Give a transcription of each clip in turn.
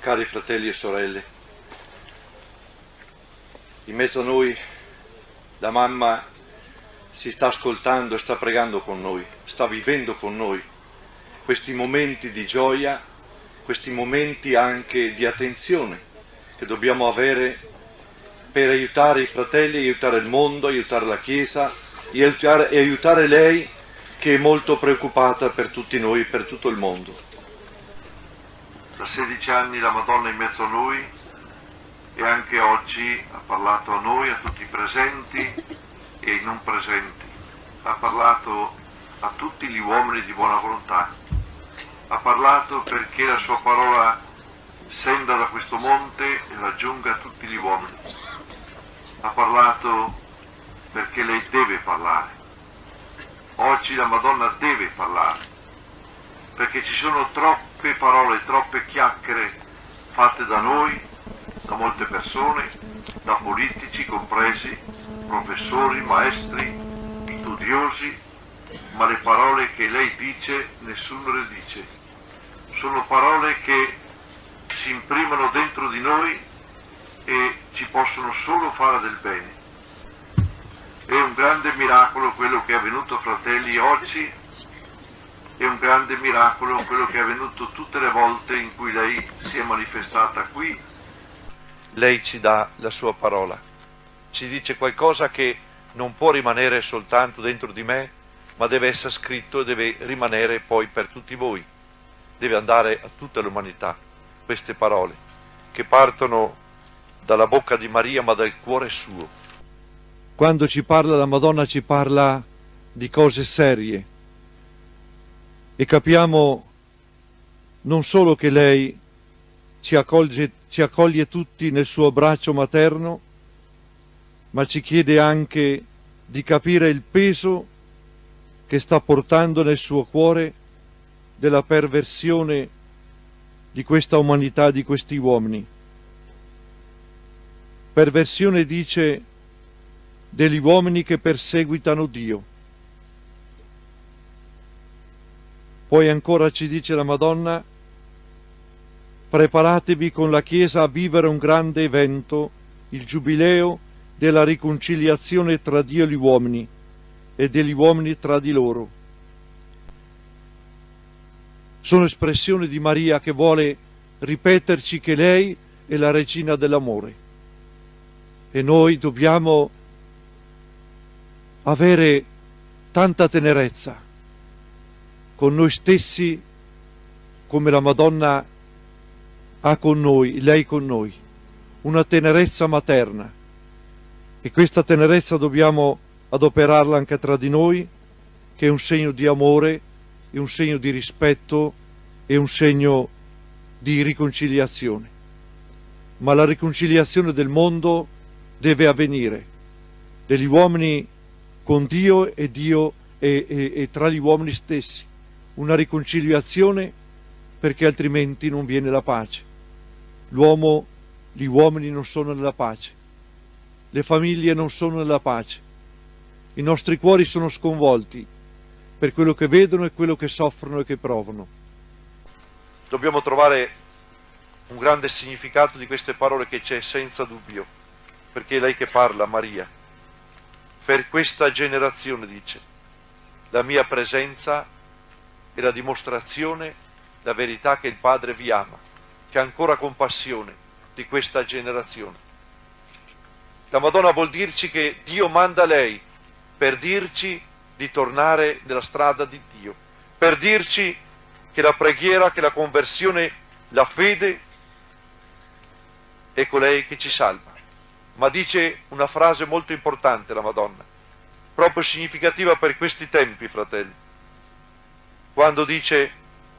cari fratelli e sorelle, in mezzo a noi la mamma si sta ascoltando e sta pregando con noi, sta vivendo con noi questi momenti di gioia, questi momenti anche di attenzione che dobbiamo avere per aiutare i fratelli, aiutare il mondo, aiutare la Chiesa e aiutare lei che è molto preoccupata per tutti noi, per tutto il mondo. Da 16 anni la Madonna è in mezzo a noi e anche oggi ha parlato a noi, a tutti i presenti e i non presenti. Ha parlato a tutti gli uomini di buona volontà. Ha parlato perché la sua parola scenda da questo monte e raggiunga tutti gli uomini. Ha parlato perché lei deve parlare. Oggi la Madonna deve parlare, perché ci sono troppe parole, troppe chiacchiere fatte da noi, da molte persone, da politici compresi, professori, maestri, studiosi, ma le parole che lei dice nessuno le dice. Sono parole che si imprimono dentro di noi e ci possono solo fare del bene. È un grande miracolo quello che è avvenuto, fratelli, oggi. È un grande miracolo quello che è avvenuto tutte le volte in cui lei si è manifestata qui. Lei ci dà la sua parola, ci dice qualcosa che non può rimanere soltanto dentro di me, ma deve essere scritto e deve rimanere poi per tutti voi. Deve andare a tutta l'umanità queste parole, che partono dalla bocca di Maria ma dal cuore suo. Quando ci parla la Madonna ci parla di cose serie e capiamo non solo che lei ci accoglie tutti nel suo braccio materno, ma ci chiede anche di capire il peso che sta portando nel suo cuore della perversione di questa umanità, di questi uomini. Perversione, dice, degli uomini che perseguitano Dio. Poi ancora ci dice la Madonna: preparatevi con la Chiesa a vivere un grande evento, il Giubileo della riconciliazione tra Dio e gli uomini e degli uomini tra di loro. Sono espressioni di Maria che vuole ripeterci che lei è la regina dell'amore e noi dobbiamo avere tanta tenerezza con noi stessi come la Madonna ha con noi, lei con noi, una tenerezza materna, e questa tenerezza dobbiamo adoperarla anche tra di noi, che è un segno di amore, è un segno di rispetto, è un segno di riconciliazione. Ma la riconciliazione del mondo deve avvenire, degli uomini con Dio e Dio e tra gli uomini stessi, una riconciliazione, perché altrimenti non viene la pace. Gli uomini non sono nella pace, le famiglie non sono nella pace, i nostri cuori sono sconvolti per quello che vedono e quello che soffrono e che provano. Dobbiamo trovare un grande significato di queste parole che c'è senza dubbio, perché è lei che parla, Maria. Per questa generazione, dice, la mia presenza è la dimostrazione, la verità che il Padre vi ama, che ha ancora compassione di questa generazione. La Madonna vuol dirci che Dio manda lei per dirci di tornare nella strada di Dio, per dirci che la preghiera, che la conversione, la fede è colei che ci salva. Ma dice una frase molto importante la Madonna, proprio significativa per questi tempi, fratelli, quando dice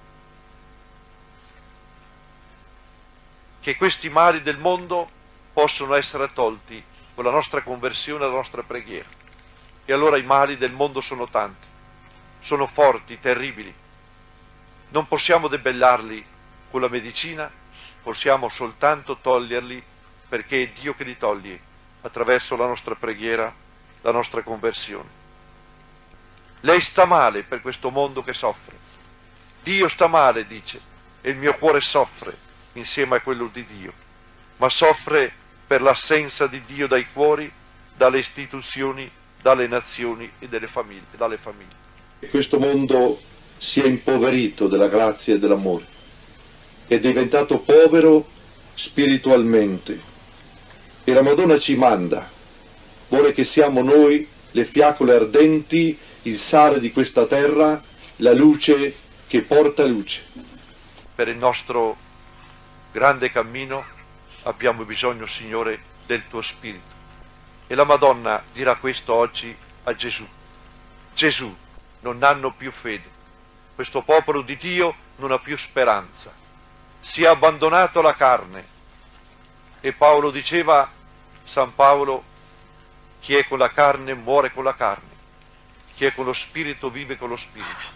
che questi mali del mondo possono essere tolti con la nostra conversione e la nostra preghiera. E allora i mali del mondo sono tanti, sono forti, terribili. Non possiamo debellarli con la medicina, possiamo soltanto toglierli, perché è Dio che li toglie attraverso la nostra preghiera, la nostra conversione. Lei sta male per questo mondo che soffre. Dio sta male, dice, e il mio cuore soffre insieme a quello di Dio, ma soffre per l'assenza di Dio dai cuori, dalle istituzioni, dalle nazioni e dalle famiglie. Questo mondo si è impoverito della grazia e dell'amore, è diventato povero spiritualmente e la Madonna ci manda, vuole che siamo noi le fiaccole ardenti, il sale di questa terra, la luce che porta luce. Per il nostro grande cammino abbiamo bisogno, Signore, del tuo Spirito. E la Madonna dirà questo oggi a Gesù. Gesù, non hanno più fede. Questo popolo di Dio non ha più speranza. Si è abbandonato alla carne. E Paolo diceva, San Paolo, chi è con la carne muore con la carne. Chi è con lo Spirito vive con lo Spirito.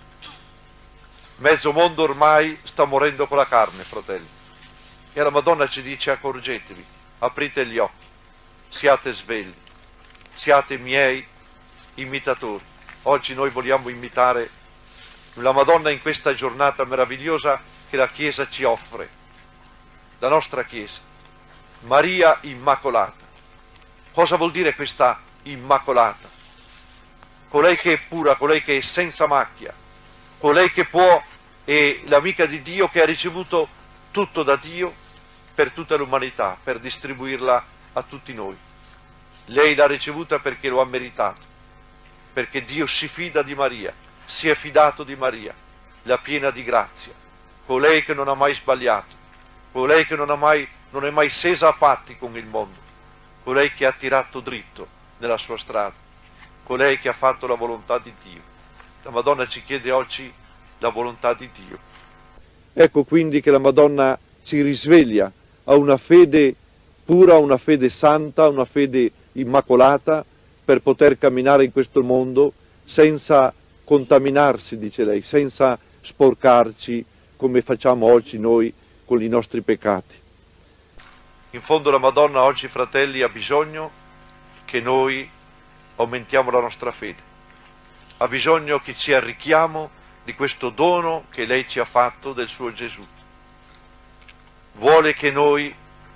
Mezzo mondo ormai sta morendo con la carne, fratelli. E la Madonna ci dice, accorgetevi, aprite gli occhi, siate svegli, siate miei imitatori. Oggi noi vogliamo imitare la Madonna in questa giornata meravigliosa che la Chiesa ci offre, la nostra Chiesa, Maria Immacolata. Cosa vuol dire questa Immacolata? Colei che è pura, colei che è senza macchia, colei che può, è l'amica di Dio che ha ricevuto tutto da Dio per tutta l'umanità, per distribuirla a tutti noi. Lei l'ha ricevuta perché lo ha meritato, perché Dio si fida di Maria, si è fidato di Maria, la piena di grazia, colei che non ha mai sbagliato, colei che non è mai scesa a patti con il mondo, colei che ha tirato dritto nella sua strada, colei che ha fatto la volontà di Dio. La Madonna ci chiede oggi la volontà di Dio. Ecco quindi che la Madonna ci risveglia a una fede pura, una fede santa, una fede immacolata, per poter camminare in questo mondo senza contaminarsi, dice lei, senza sporcarci come facciamo oggi noi con i nostri peccati. In fondo la Madonna oggi, fratelli, ha bisogno che noi aumentiamo la nostra fede. Ha bisogno che ci arricchiamo di questo dono che lei ci ha fatto del suo Gesù. Vuole che noi,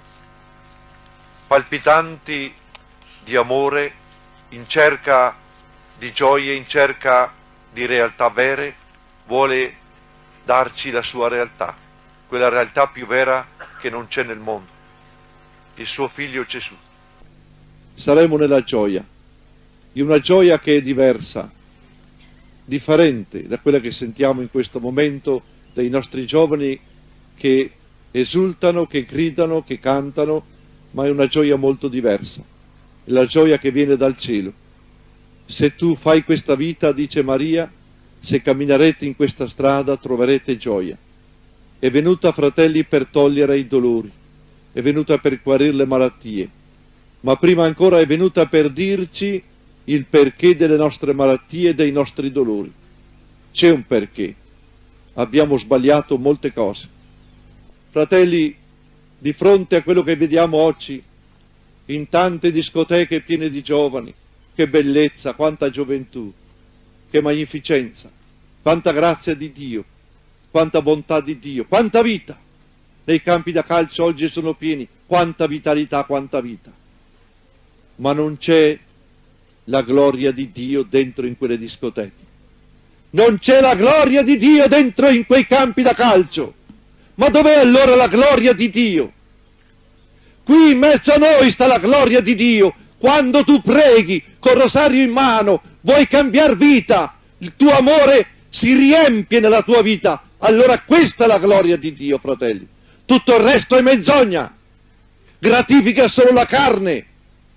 palpitanti di amore, in cerca di gioie, in cerca di realtà vere, vuole darci la sua realtà, quella realtà più vera che non c'è nel mondo, il suo Figlio Gesù. Saremo nella gioia, di una gioia che è diversa, differente da quella che sentiamo in questo momento dai nostri giovani che esultano, che gridano, che cantano, ma è una gioia molto diversa, è la gioia che viene dal cielo. Se tu fai questa vita, dice Maria, se camminerete in questa strada troverete gioia. È venuta, fratelli, per togliere i dolori, è venuta per guarire le malattie, ma prima ancora è venuta per dirci il perché delle nostre malattie e dei nostri dolori. C'è un perché. Abbiamo sbagliato molte cose. Fratelli, di fronte a quello che vediamo oggi, in tante discoteche piene di giovani, che bellezza, quanta gioventù, che magnificenza, quanta grazia di Dio, quanta bontà di Dio, quanta vita. Nei campi da calcio oggi sono pieni, quanta vitalità, quanta vita. Ma non c'è la gloria di Dio dentro in quelle discoteche. Non c'è la gloria di Dio dentro in quei campi da calcio. Ma dov'è allora la gloria di Dio? Qui in mezzo a noi sta la gloria di Dio. Quando tu preghi col rosario in mano, vuoi cambiare vita, il tuo amore si riempie nella tua vita. Allora questa è la gloria di Dio, fratelli. Tutto il resto è menzogna. Gratifica solo la carne.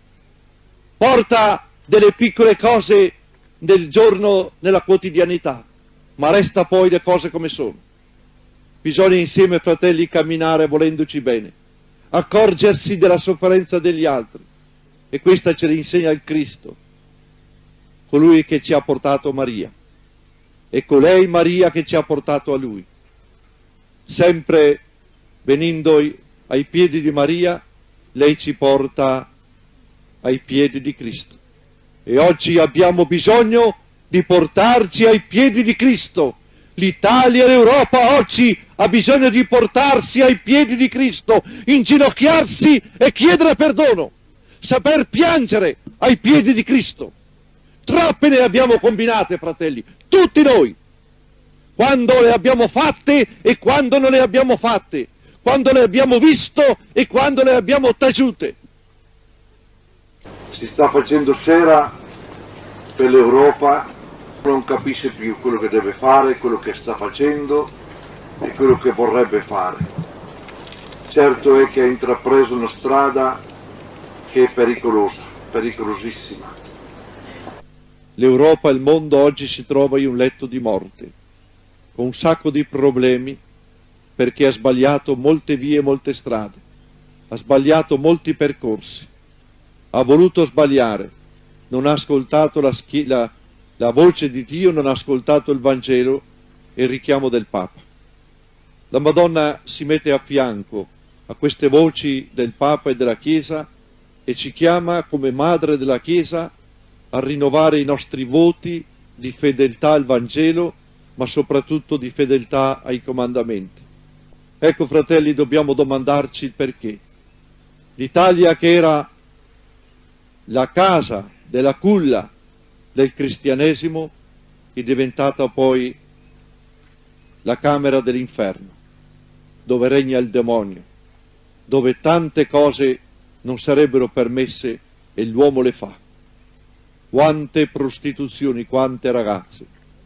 Porta delle piccole cose del giorno nella quotidianità, ma resta poi le cose come sono. Bisogna insieme, fratelli, camminare volendoci bene, accorgersi della sofferenza degli altri, e questa ce l'insegna il Cristo, colui che ci ha portato Maria, e colei Maria che ci ha portato a Lui. Sempre venendo ai piedi di Maria, lei ci porta ai piedi di Cristo. E oggi abbiamo bisogno di portarci ai piedi di Cristo, L'Italia e l'Europa oggi ha bisogno di portarsi ai piedi di Cristo, inginocchiarsi e chiedere perdono, saper piangere ai piedi di Cristo. Troppe ne abbiamo combinate, fratelli, tutti noi, quando le abbiamo fatte e quando non le abbiamo fatte, quando le abbiamo visto e quando le abbiamo taciute. Si sta facendo sera per l'Europa, non capisce più quello che deve fare, quello che sta facendo e quello che vorrebbe fare. Certo è che ha intrapreso una strada che è pericolosa, pericolosissima. L'Europa e il mondo oggi si trova in un letto di morte, con un sacco di problemi, perché ha sbagliato molte vie e molte strade, ha sbagliato molti percorsi, ha voluto sbagliare, non ha ascoltato la voce di Dio, non ha ascoltato il Vangelo e il richiamo del Papa. La Madonna si mette a fianco a queste voci del Papa e della Chiesa e ci chiama come Madre della Chiesa a rinnovare i nostri voti di fedeltà al Vangelo, ma soprattutto di fedeltà ai comandamenti. Ecco, fratelli, dobbiamo domandarci il perché. L'Italia, che era la casa della culla del cristianesimo, è diventata poi la camera dell'inferno, dove regna il demonio, dove tante cose non sarebbero permesse e l'uomo le fa. Quante prostituzioni, quante ragazze.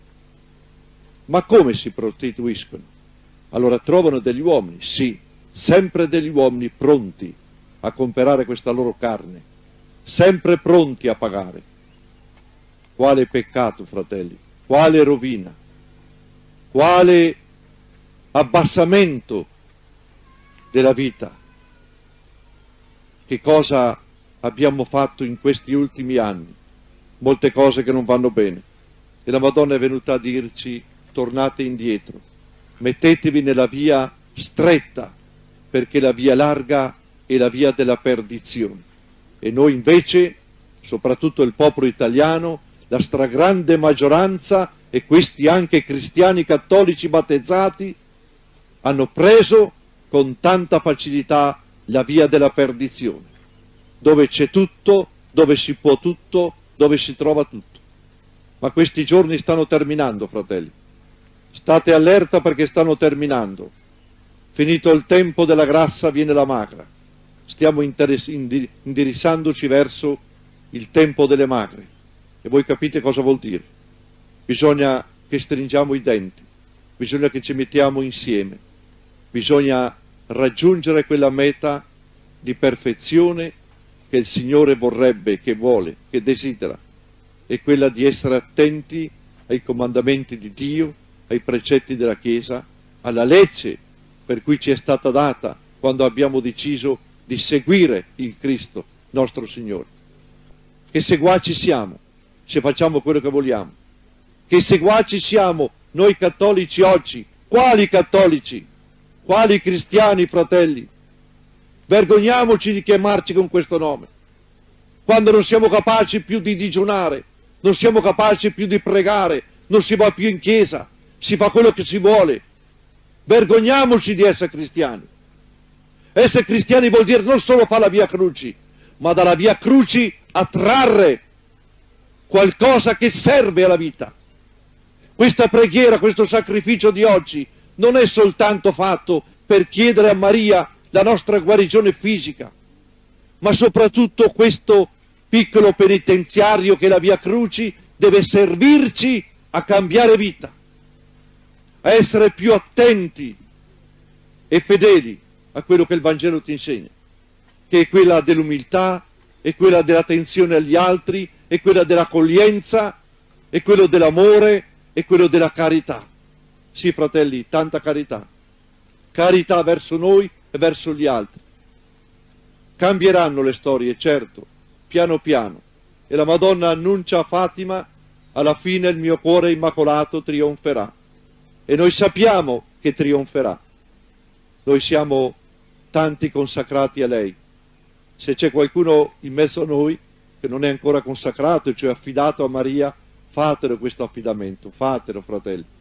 Ma come si prostituiscono? Allora trovano degli uomini, sì, sempre degli uomini pronti a comprare questa loro carne, sempre pronti a pagare. Quale peccato, fratelli, quale rovina, quale abbassamento della vita. Che cosa abbiamo fatto in questi ultimi anni? Molte cose che non vanno bene. E la Madonna è venuta a dirci: tornate indietro, mettetevi nella via stretta, perché la via larga è la via della perdizione. E noi invece, soprattutto il popolo italiano, la stragrande maggioranza, e questi anche cristiani cattolici battezzati, hanno preso con tanta facilità la via della perdizione, dove c'è tutto, dove si può tutto, dove si trova tutto. Ma questi giorni stanno terminando, fratelli. State allerta, perché stanno terminando. Finito il tempo della grassa viene la magra. Stiamo indirizzandoci verso il tempo delle magre. E voi capite cosa vuol dire. Bisogna che stringiamo i denti, bisogna che ci mettiamo insieme, bisogna raggiungere quella meta di perfezione che il Signore vorrebbe, che vuole, che desidera, è quella di essere attenti ai comandamenti di Dio, ai precetti della Chiesa, alla legge per cui ci è stata data quando abbiamo deciso di seguire il Cristo, nostro Signore. Che seguaci siamo, se facciamo quello che vogliamo. Che seguaci siamo noi cattolici oggi. Quali cattolici? Quali cristiani, fratelli? Vergogniamoci di chiamarci con questo nome, quando non siamo capaci più di digiunare, non siamo capaci più di pregare, non si va più in chiesa, si fa quello che si vuole. Vergogniamoci di essere cristiani. Essere cristiani vuol dire non solo fare la via cruci, ma dalla via cruci a trarre qualcosa che serve alla vita. Questa preghiera, questo sacrificio di oggi non è soltanto fatto per chiedere a Maria la nostra guarigione fisica, ma soprattutto questo piccolo penitenziario che è la via cruci deve servirci a cambiare vita, a essere più attenti e fedeli a quello che il Vangelo ti insegna, che è quella dell'umiltà, è quella dell'attenzione agli altri, è quella dell'accoglienza, è quello dell'amore, è quello della carità. Sì, fratelli, tanta carità. Carità verso noi e verso gli altri. Cambieranno le storie, certo, piano piano. E la Madonna annuncia a Fatima: alla fine il mio cuore immacolato trionferà. E noi sappiamo che trionferà. Noi siamo tanti consacrati a lei. Se c'è qualcuno in mezzo a noi che non è ancora consacrato, cioè affidato a Maria, fatelo questo affidamento, fatelo, fratelli.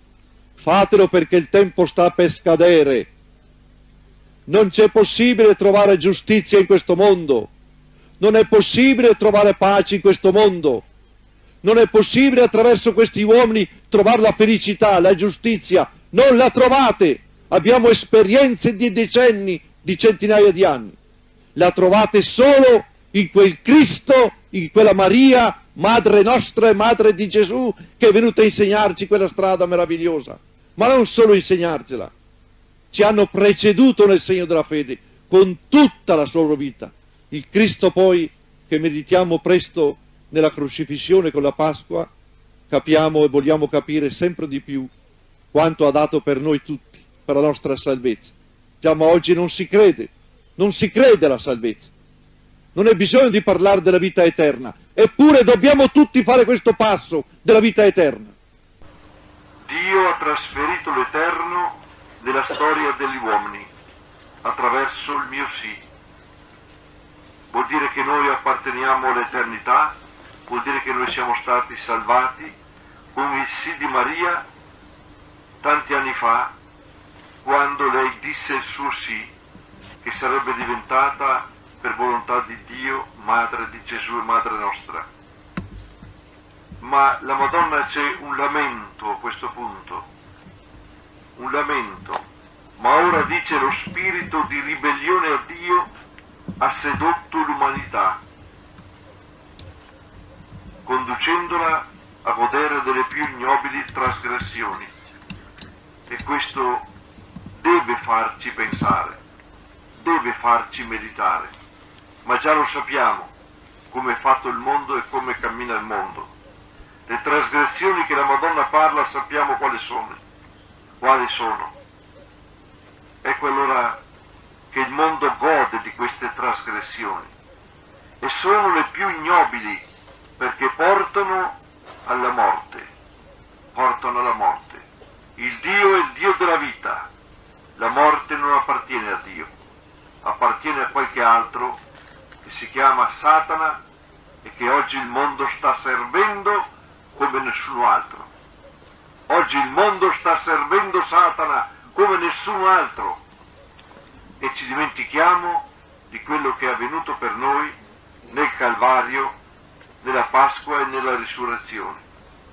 fatelo perché il tempo sta per scadere. Non c'è possibile trovare giustizia in questo mondo, non è possibile trovare pace in questo mondo, non è possibile attraverso questi uomini trovare la felicità, la giustizia, non la trovate. Abbiamo esperienze di decenni, di centinaia di anni. La trovate solo in quel Cristo, in quella Maria, Madre nostra e Madre di Gesù, che è venuta a insegnarci quella strada meravigliosa. Ma non solo insegnarcela, ci hanno preceduto nel segno della fede, con tutta la loro vita. Il Cristo poi, che meditiamo presto nella crocifissione con la Pasqua, capiamo e vogliamo capire sempre di più quanto ha dato per noi tutti, per la nostra salvezza. Già, ma oggi non si crede alla salvezza. Non è bisogno di parlare della vita eterna, eppure dobbiamo tutti fare questo passo della vita eterna. Dio ha trasferito l'eterno nella storia degli uomini attraverso il mio sì. Vuol dire che noi apparteniamo all'eternità, vuol dire che noi siamo stati salvati con il sì di Maria tanti anni fa, quando lei disse il suo sì, che sarebbe diventata per volontà di Dio Madre di Gesù e Madre nostra. Ma la Madonna c'è un lamento a questo punto, un lamento, ma ora dice lo spirito di ribellione a Dio ha sedotto l'umanità, conducendola a godere delle più ignobili trasgressioni. E questo deve farci pensare, deve farci meditare, ma già lo sappiamo come è fatto il mondo e come cammina il mondo. Le trasgressioni che la Madonna parla sappiamo quali sono. Ecco allora che il mondo gode di queste trasgressioni e sono le più ignobili perché portano alla morte, Il Dio è il Dio della vita, la morte non appartiene a Dio, appartiene a qualche altro che si chiama Satana e che oggi il mondo sta servendo come nessuno altro. Oggi il mondo sta servendo Satana come nessuno altro e ci dimentichiamo di quello che è avvenuto per noi nel Calvario, nella Pasqua e nella Risurrezione.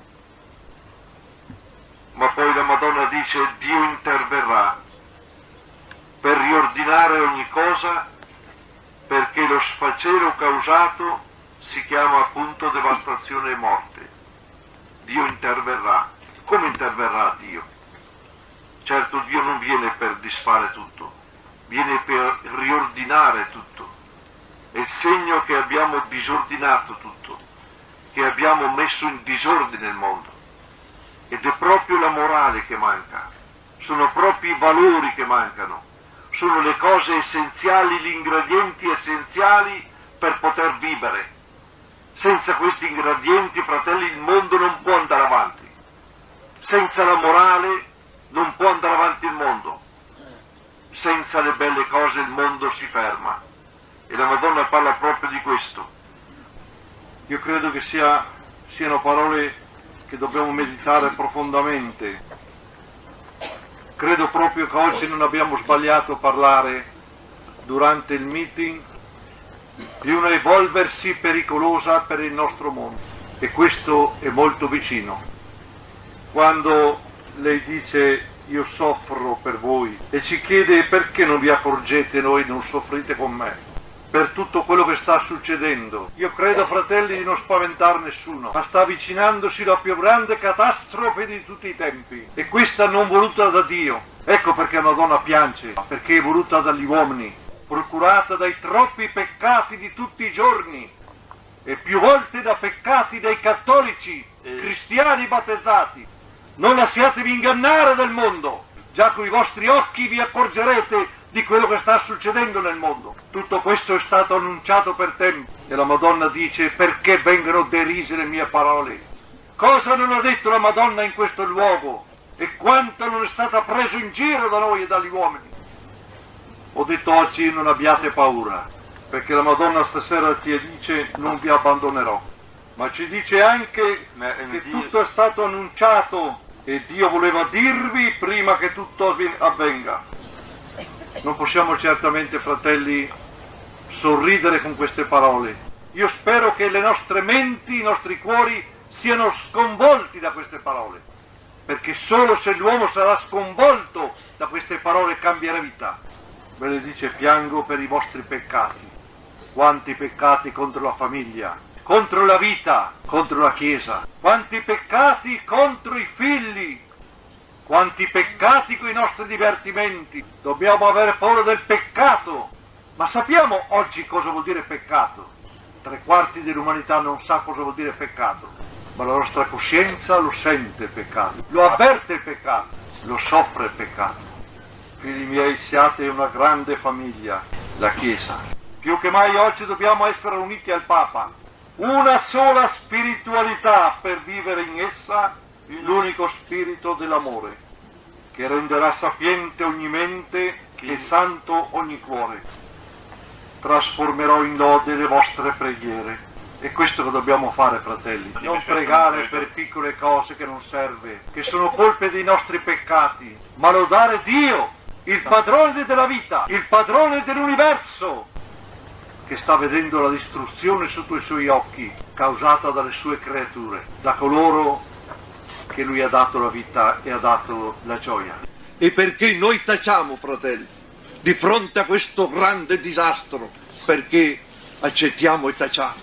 Ma poi la Madonna dice: Dio interverrà per riordinare ogni cosa, perché lo sfacelo causato si chiama appunto devastazione e morte. Dio interverrà. Come interverrà Dio? Certo, Dio non viene per disfare tutto, viene per riordinare tutto. È il segno che abbiamo disordinato tutto, che abbiamo messo in disordine il mondo. Ed è proprio la morale che manca, sono proprio i valori che mancano, sono le cose essenziali, gli ingredienti essenziali per poter vivere. Senza questi ingredienti, fratelli, il mondo non può andare avanti. Senza la morale non può andare avanti il mondo. Senza le belle cose il mondo si ferma. E la Madonna parla proprio di questo. Io credo che siano parole che dobbiamo meditare profondamente. Credo proprio che oggi non abbiamo sbagliato a parlare durante il meeting di una evolversi pericolosa per il nostro mondo, e questo è molto vicino. Quando lei dice io soffro per voi e ci chiede perché non vi accorgete, noi non soffrite con me per tutto quello che sta succedendo. Io credo, fratelli, di non spaventare nessuno, ma sta avvicinandosi la più grande catastrofe di tutti i tempi, e questa non voluta da Dio. Ecco perché Madonna piange, perché è voluta dagli uomini, procurata dai troppi peccati di tutti i giorni, e più volte da peccati dei cattolici, cristiani battezzati. Non lasciatevi ingannare dal mondo, già con i vostri occhi vi accorgerete di quello che sta succedendo nel mondo. Tutto questo è stato annunciato per tempo, e la Madonna dice: perché vengono derise le mie parole? Cosa non ha detto la Madonna in questo luogo, e quanto non è stata presa in giro da noi e dagli uomini? Ho detto oggi: non abbiate paura, perché la Madonna stasera ci dice: non vi abbandonerò, ma ci dice anche che tutto è stato annunciato e Dio voleva dirvi prima che tutto avvenga. Non possiamo certamente, fratelli, sorridere con queste parole. Io spero che le nostre menti, i nostri cuori siano sconvolti da queste parole, perché solo se l'uomo sarà sconvolto da queste parole cambierà vita. Ve le dice: piango per i vostri peccati. Quanti peccati contro la famiglia, contro la vita, contro la Chiesa. Quanti peccati contro i figli. Quanti peccati con i nostri divertimenti. Dobbiamo avere paura del peccato. Ma sappiamo oggi cosa vuol dire peccato? 3/4 dell'umanità non sa cosa vuol dire peccato, ma la nostra coscienza lo sente il peccato, lo avverte il peccato, lo soffre il peccato. Figli miei, siate una grande famiglia, la Chiesa. Più che mai oggi dobbiamo essere uniti al Papa. Una sola spiritualità per vivere in essa l'unico spirito dell'amore, che renderà sapiente ogni mente e santo ogni cuore. Trasformerò in lode le vostre preghiere. E questo che dobbiamo fare, fratelli. Non pregare per piccole cose che non serve, che sono colpe dei nostri peccati, ma lodare Dio, il padrone della vita, il padrone dell'universo, che sta vedendo la distruzione sotto i suoi occhi, causata dalle sue creature, da coloro che lui ha dato la vita e ha dato la gioia. E perché noi tacciamo, fratelli, di fronte a questo grande disastro? Perché accettiamo e tacciamo.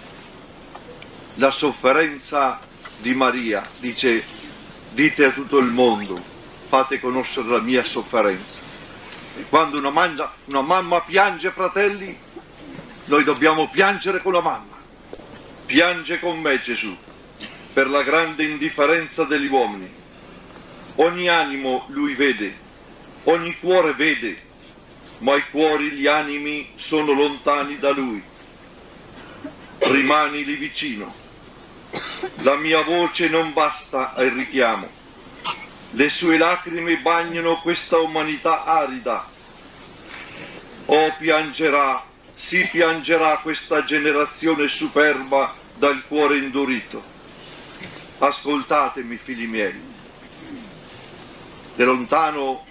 La sofferenza di Maria, dice: dite a tutto il mondo, fate conoscere la mia sofferenza. E quando una mamma piange, fratelli, noi dobbiamo piangere con la mamma. Piange con me Gesù per la grande indifferenza degli uomini. Ogni animo lui vede, ogni cuore vede, ma i cuori, gli animi sono lontani da lui. Rimani lì vicino. La mia voce non basta al richiamo. Le sue lacrime bagnano questa umanità arida. Oh, piangerà, si piangerà questa generazione superba dal cuore indurito. Ascoltatemi, figli miei. Da lontano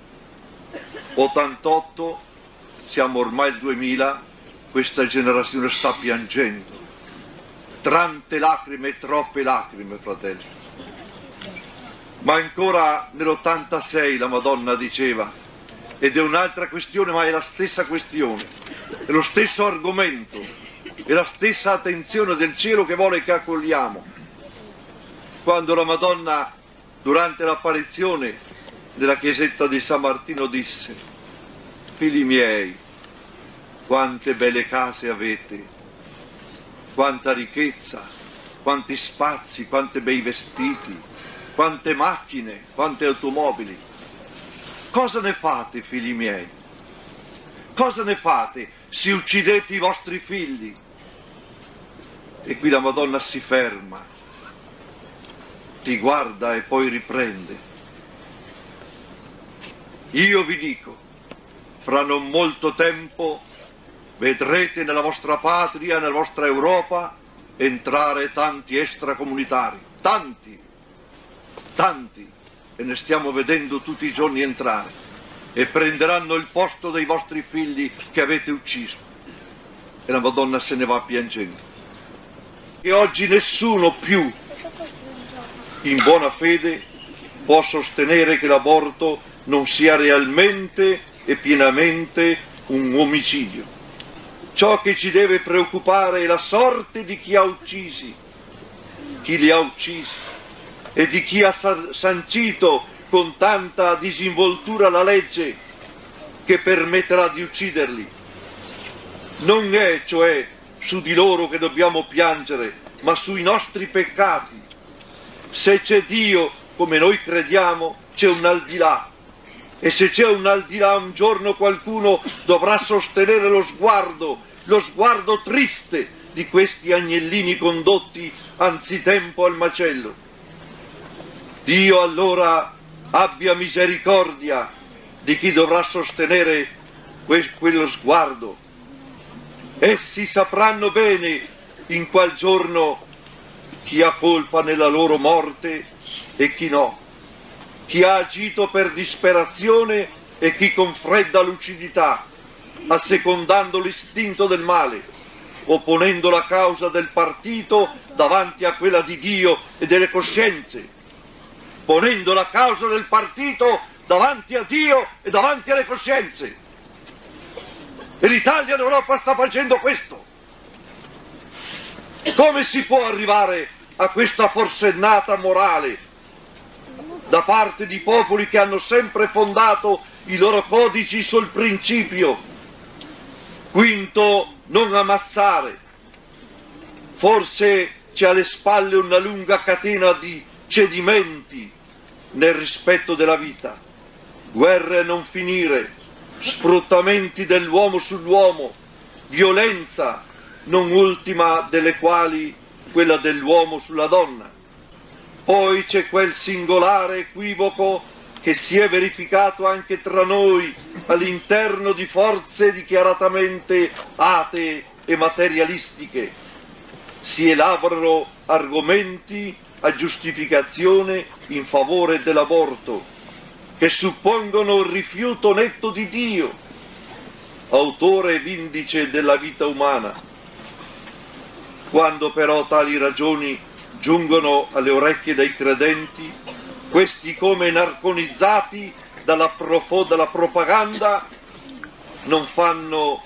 88, siamo ormai al 2000, questa generazione sta piangendo. Tante lacrime, troppe lacrime, fratelli. Ma ancora nell'86 la Madonna diceva, ed è un'altra questione, ma è la stessa questione, è lo stesso argomento, è la stessa attenzione del cielo che vuole che accogliamo. Quando la Madonna, durante l'apparizione della chiesetta di San Martino, disse: figli miei, quante belle case avete, quanta ricchezza, quanti spazi, quanti bei vestiti, quante macchine, quante automobili. Cosa ne fate, figli miei? Cosa ne fate se uccidete i vostri figli? E qui la Madonna si ferma, ti guarda e poi riprende. Io vi dico, fra non molto tempo vedrete nella vostra patria, nella vostra Europa, entrare tanti extracomunitari, tanti, e ne stiamo vedendo tutti i giorni entrare, e prenderanno il posto dei vostri figli che avete ucciso. E la Madonna se ne va piangendo. E oggi nessuno più, in buona fede, può sostenere che l'aborto non sia realmente e pienamente un omicidio. Ciò che ci deve preoccupare è la sorte di chi ha uccisi, chi li ha uccisi, e di chi ha sancito con tanta disinvoltura la legge che permetterà di ucciderli. Non è cioè su di loro che dobbiamo piangere, ma sui nostri peccati. Se c'è Dio, come noi crediamo, c'è un al di là. E se c'è un al di là, un giorno qualcuno dovrà sostenere lo sguardo triste di questi agnellini condotti anzitempo al macello. Dio allora abbia misericordia di chi dovrà sostenere quello sguardo. Essi sapranno bene in qual giorno chi ha colpa nella loro morte e chi no, chi ha agito per disperazione e chi con fredda lucidità, assecondando l'istinto del male, opponendo la causa del partito davanti a quella di Dio e delle coscienze, ponendo la causa del partito davanti a Dio e davanti alle coscienze. E l'Italia e l'Europa sta facendo questo. Come si può arrivare a questa forsennata morale da parte di popoli che hanno sempre fondato i loro codici sul principio? Quinto, non ammazzare. Forse c'è alle spalle una lunga catena di cedimenti nel rispetto della vita, guerre a non finire, sfruttamenti dell'uomo sull'uomo, violenza, non ultima delle quali quella dell'uomo sulla donna. Poi c'è quel singolare equivoco che si è verificato anche tra noi all'interno di forze dichiaratamente atee e materialistiche. Si elaborano argomenti a giustificazione in favore dell'aborto, che suppongono il rifiuto netto di Dio, autore e vindice della vita umana. Quando però tali ragioni giungono alle orecchie dei credenti, questi come narconizzati dalla propaganda non fanno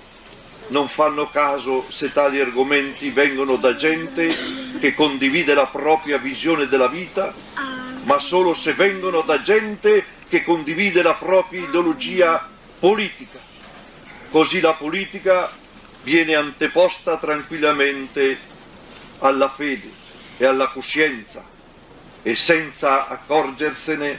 caso se tali argomenti vengono da gente che condivide la propria visione della vita, ma solo se vengono da gente che condivide la propria ideologia politica. Così la politica viene anteposta tranquillamente alla fede e alla coscienza e senza accorgersene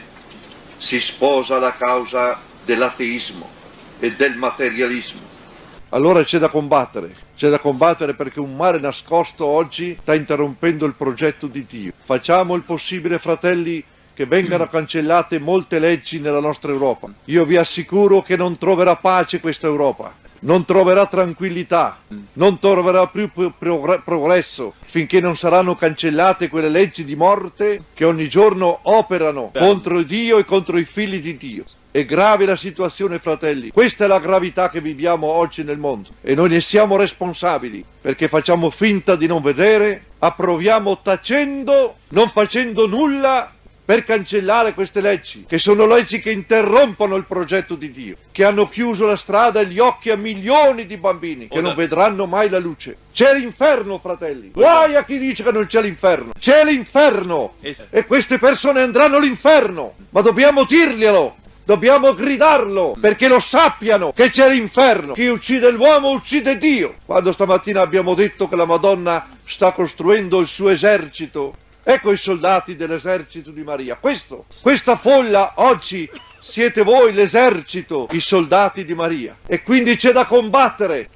si sposa la causa dell'ateismo e del materialismo. Allora c'è da combattere perché un male nascosto oggi sta interrompendo il progetto di Dio. Facciamo il possibile, fratelli, che vengano cancellate molte leggi nella nostra Europa. Io vi assicuro che non troverà pace questa Europa, non troverà tranquillità, non troverà più progresso finché non saranno cancellate quelle leggi di morte che ogni giorno operano contro Dio e contro i figli di Dio. È grave la situazione, fratelli, questa è la gravità che viviamo oggi nel mondo e noi ne siamo responsabili perché facciamo finta di non vedere, approviamo tacendo, non facendo nulla per cancellare queste leggi, che sono leggi che interrompono il progetto di Dio, che hanno chiuso la strada e gli occhi a milioni di bambini che non vedranno mai la luce. C'è l'inferno, fratelli. Guai a chi dice che non c'è l'inferno. C'è l'inferno e queste persone andranno all'inferno, ma dobbiamo dirglielo. Dobbiamo gridarlo perché lo sappiano che c'è l'inferno. Chi uccide l'uomo uccide Dio. Quando stamattina abbiamo detto che la Madonna sta costruendo il suo esercito, ecco i soldati dell'esercito di Maria. Questa folla oggi siete voi, l'esercito, i soldati di Maria. E quindi c'è da combattere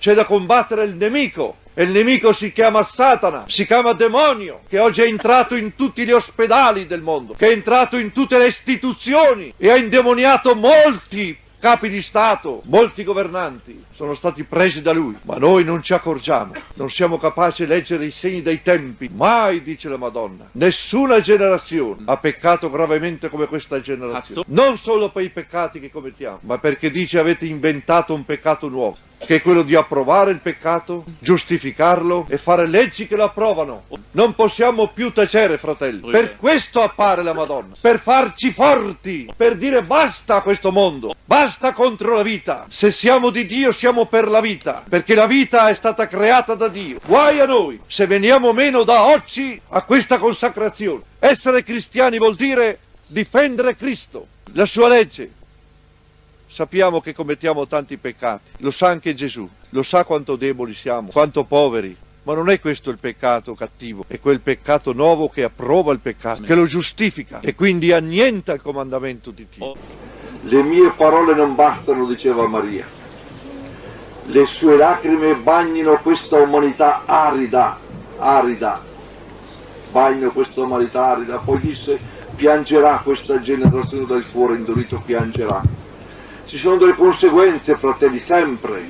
il nemico. E il nemico si chiama Satana, si chiama demonio, che oggi è entrato in tutti gli ospedali del mondo, che è entrato in tutte le istituzioni e ha indemoniato molti capi di Stato, molti governanti sono stati presi da lui, ma noi non ci accorgiamo, non siamo capaci di leggere i segni dei tempi. Mai, dice la Madonna, nessuna generazione ha peccato gravemente come questa generazione, non solo per i peccati che commettiamo, ma perché dice avete inventato un peccato nuovo, che è quello di approvare il peccato, giustificarlo e fare leggi che lo approvano. Non possiamo più tacere, fratelli. Per questo appare la Madonna, per farci forti, per dire basta a questo mondo, basta contro la vita. Se siamo di Dio siamo per la vita, perché la vita è stata creata da Dio. Guai a noi se veniamo meno da oggi a questa consacrazione. Essere cristiani vuol dire difendere Cristo, la sua legge. Sappiamo che commettiamo tanti peccati, lo sa anche Gesù, lo sa quanto deboli siamo, quanto poveri, ma non è questo il peccato cattivo, è quel peccato nuovo che approva il peccato, che lo giustifica e quindi annienta il comandamento di Dio. Le mie parole non bastano, diceva Maria, le sue lacrime bagnino questa umanità arida, bagnino questa umanità arida, poi disse piangerà questa generazione del cuore indurito, piangerà. Ci sono delle conseguenze, fratelli, sempre.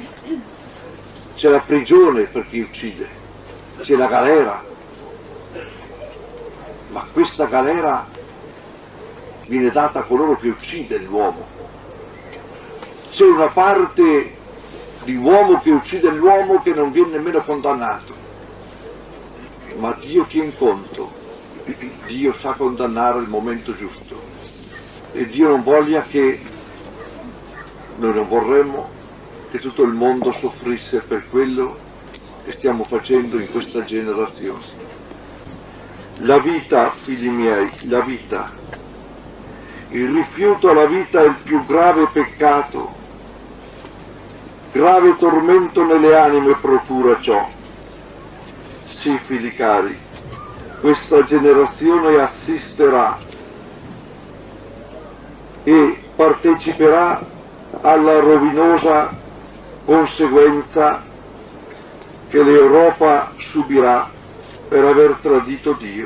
C'è la prigione per chi uccide, c'è la galera, ma questa galera viene data a coloro che uccide l'uomo. C'è una parte di uomo che uccide l'uomo che non viene nemmeno condannato, ma Dio tiene conto, Dio sa condannare al momento giusto e Dio non voglia che, noi non vorremmo che tutto il mondo soffrisse per quello che stiamo facendo in questa generazione. La vita, figli miei, la vita, il rifiuto alla vita è il più grave peccato, grave tormento nelle anime procura ciò. Sì, figli cari, questa generazione assisterà e parteciperà alla rovinosa conseguenza che l'Europa subirà per aver tradito Dio.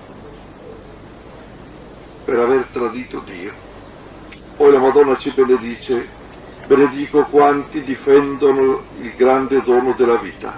Per aver tradito Dio. Poi la Madonna ci benedice: benedico quanti difendono il grande dono della vita.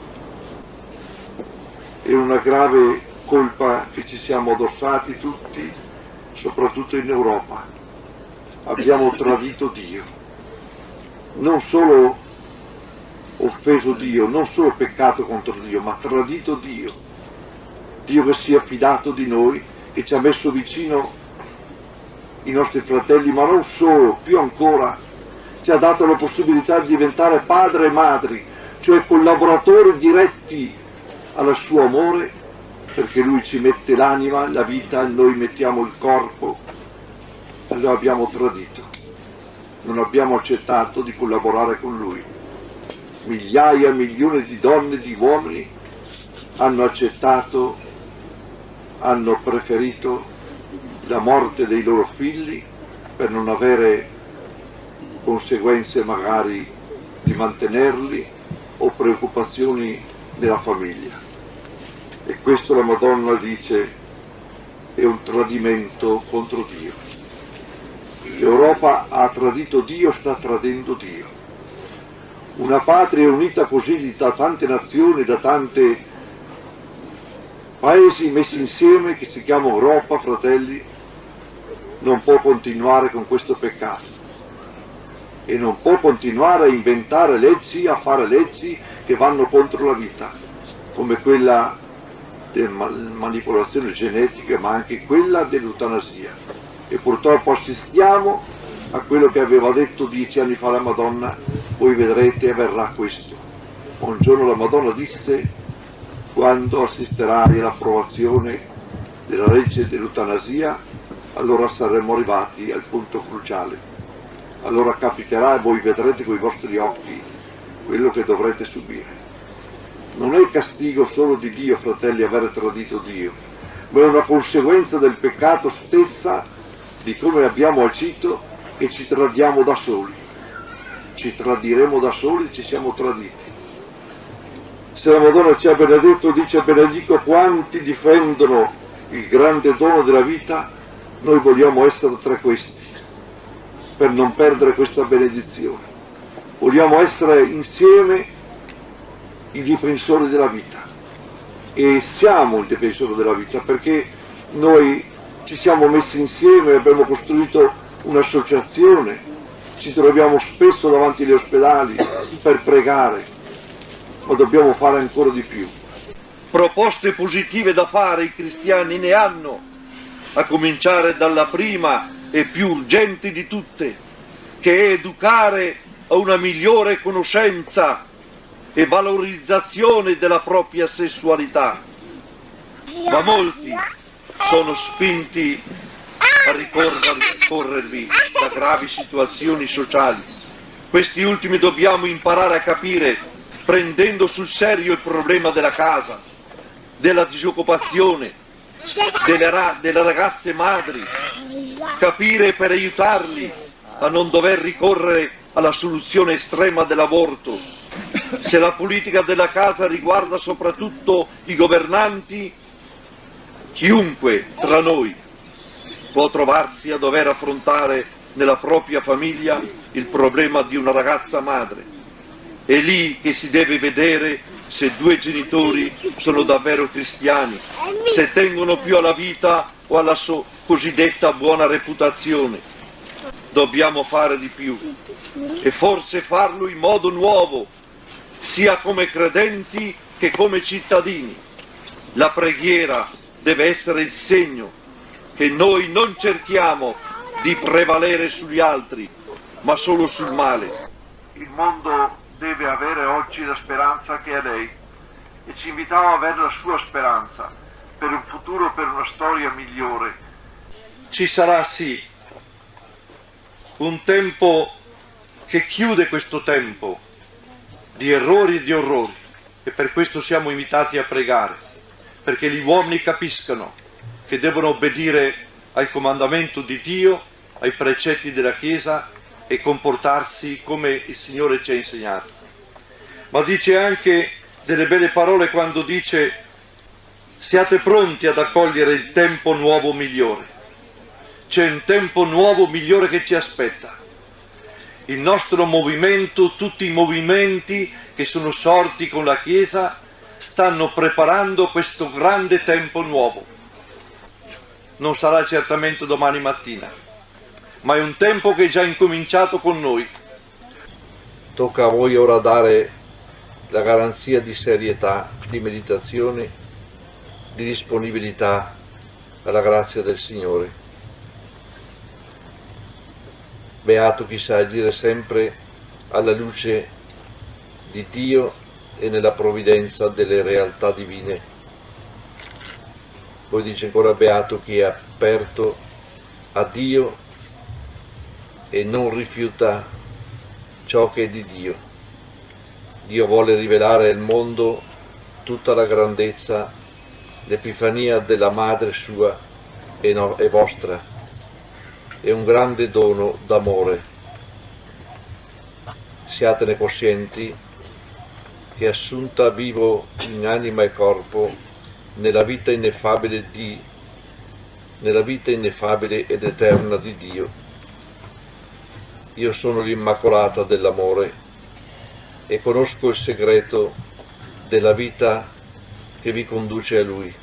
È una grave colpa che ci siamo addossati tutti, soprattutto in Europa. Abbiamo tradito Dio, non solo offeso Dio, non solo peccato contro Dio, ma tradito Dio. Dio che si è fidato di noi, che ci ha messo vicino i nostri fratelli, ma non solo, più ancora, ci ha dato la possibilità di diventare padre e madri, cioè collaboratori diretti al suo amore, perché Lui ci mette l'anima, la vita, noi mettiamo il corpo. Allora abbiamo tradito, non abbiamo accettato di collaborare con Lui. Migliaia, milioni di donne e di uomini hanno accettato, hanno preferito la morte dei loro figli per non avere conseguenze magari di mantenerli o preoccupazioni della famiglia. E questo la Madonna dice è un tradimento contro Dio. L'Europa ha tradito Dio, sta tradendo Dio. Una patria unita così da tante nazioni, da tanti paesi messi insieme, che si chiama Europa, fratelli, non può continuare con questo peccato e non può continuare a inventare leggi, a fare leggi che vanno contro la vita, come quella della manipolazione genetica, ma anche quella dell'eutanasia. E purtroppo assistiamo a quello che aveva detto 10 anni fa la Madonna: voi vedrete, avverrà questo. Un giorno la Madonna disse: quando assisterai all'approvazione della legge dell'eutanasia, allora saremo arrivati al punto cruciale. Allora capiterà e voi vedrete con i vostri occhi quello che dovrete subire. Non è il castigo solo di Dio, fratelli, aver tradito Dio, ma è una conseguenza del peccato stessa, di come abbiamo agito, che ci tradiamo da soli. Ci tradiremo da soli, ci siamo traditi. Se la Madonna ci ha benedetto, dice: benedico quanti difendono il grande dono della vita, noi vogliamo essere tra questi, per non perdere questa benedizione. Vogliamo essere insieme i difensori della vita, e siamo il difensore della vita, perché noi ci siamo messi insieme, abbiamo costruito un'associazione, ci troviamo spesso davanti agli ospedali per pregare, ma dobbiamo fare ancora di più. Proposte positive da fare i cristiani ne hanno, a cominciare dalla prima e più urgente di tutte, che è educare a una migliore conoscenza e valorizzazione della propria sessualità. Ma molti sono spinti a ricorrervi da gravi situazioni sociali. Questi ultimi dobbiamo imparare a capire, prendendo sul serio il problema della casa, della disoccupazione, delle ragazze madri, capire per aiutarli a non dover ricorrere alla soluzione estrema dell'aborto. Se la politica della casa riguarda soprattutto i governanti, chiunque tra noi può trovarsi a dover affrontare nella propria famiglia il problema di una ragazza madre. È lì che si deve vedere se due genitori sono davvero cristiani, se tengono più alla vita o alla cosiddetta buona reputazione. Dobbiamo fare di più e forse farlo in modo nuovo, sia come credenti che come cittadini. La preghiera deve essere il segno che noi non cerchiamo di prevalere sugli altri, ma solo sul male. Il mondo deve avere oggi la speranza che ha lei e ci invitiamo a avere la sua speranza per un futuro, per una storia migliore. Ci sarà sì un tempo che chiude questo tempo di errori e di orrori e per questo siamo invitati a pregare, perché gli uomini capiscano che devono obbedire al comandamento di Dio, ai precetti della Chiesa e comportarsi come il Signore ci ha insegnato. Ma dice anche delle belle parole quando dice: siate pronti ad accogliere il tempo nuovo migliore. C'è un tempo nuovo migliore che ci aspetta. Il nostro movimento, tutti i movimenti che sono sorti con la Chiesa stanno preparando questo grande tempo nuovo. Non sarà certamente domani mattina, ma è un tempo che è già incominciato con noi. Tocca a voi ora dare la garanzia di serietà, di meditazione, di disponibilità alla grazia del Signore. Beato chi sa agire sempre alla luce di Dio e nella provvidenza delle realtà divine. Poi dice ancora: beato chi è aperto a Dio e non rifiuta ciò che è di Dio. Dio vuole rivelare al mondo tutta la grandezza, l'epifania della Madre sua e vostra. È un grande dono d'amore. Siatene coscienti che assunta vivo in anima e corpo nella vita ineffabile ed eterna di Dio. Io sono l'Immacolata dell'amore e conosco il segreto della vita che vi conduce a Lui.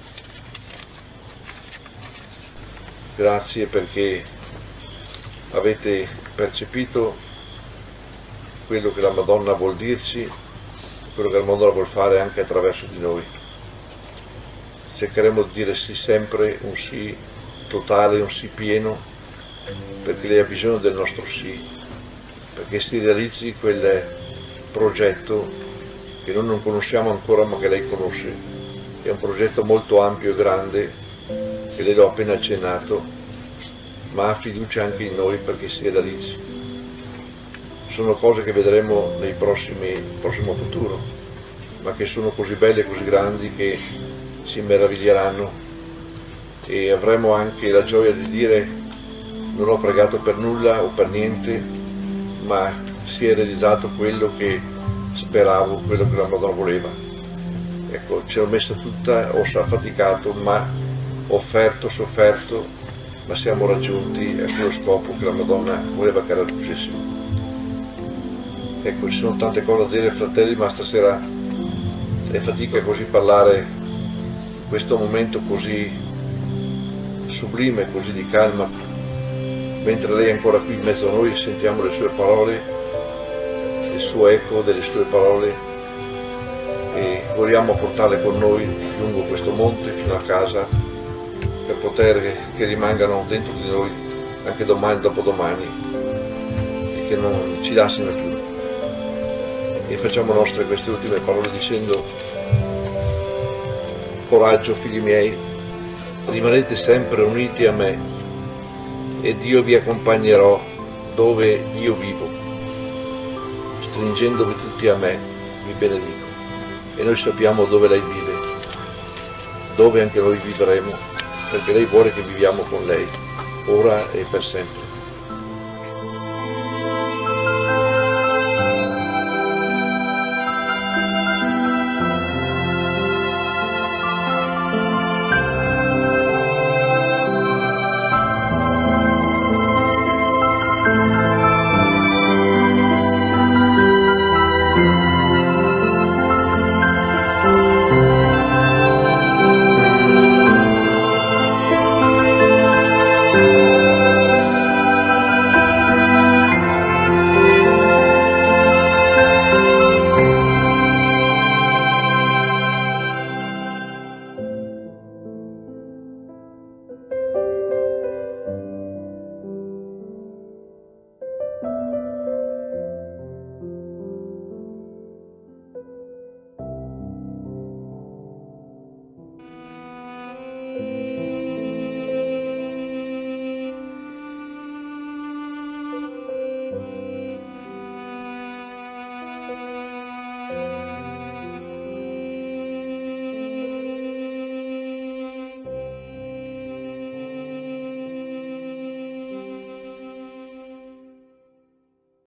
Grazie perché avete percepito quello che la Madonna vuol dirci, quello che la Madonna vuol fare anche attraverso di noi. Cercheremo di dire sì sempre, un sì totale, un sì pieno, perché lei ha bisogno del nostro sì, perché si realizzi quel progetto che noi non conosciamo ancora ma che lei conosce. È un progetto molto ampio e grande, che lei l'ho appena accennato, ma ha fiducia anche in noi perché si realizzi. Sono cose che vedremo nel prossimo futuro, ma che sono così belle e così grandi che si meraviglieranno e avremo anche la gioia di dire: non ho pregato per nulla o per niente, ma si è realizzato quello che speravo, quello che la Madonna voleva. Ecco, ce l'ho messa tutta, ho faticato, ma offerto, sofferto, ma siamo raggiunti a quello scopo che la Madonna voleva che raggiungessimo. Ecco, ci sono tante cose da dire, fratelli, ma stasera è fatica così parlare in questo momento così sublime, così di calma, mentre lei è ancora qui in mezzo a noi, sentiamo le sue parole, il suo eco delle sue parole, e vogliamo portarle con noi lungo questo monte fino a casa, per poter che rimangano dentro di noi anche domani, dopodomani, e che non ci lasciano più. E facciamo nostre queste ultime parole dicendo: coraggio, figli miei, rimanete sempre uniti a me ed io vi accompagnerò dove io vivo. Stringendovi tutti a me, vi benedico. E noi sappiamo dove lei vive, dove anche noi vivremo, perché lei vuole che viviamo con lei, ora e per sempre.